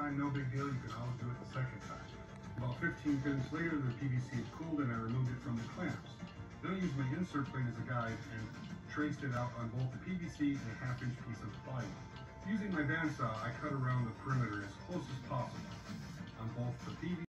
time, no big deal. You can always do it the second time. About 15 minutes later, the PVC had cooled and I removed it from the clamps. Then I used my insert plate as a guide and traced it out on both the PVC and a half-inch piece of plywood. Using my bandsaw, I cut around the perimeter as close as possible on both the PVC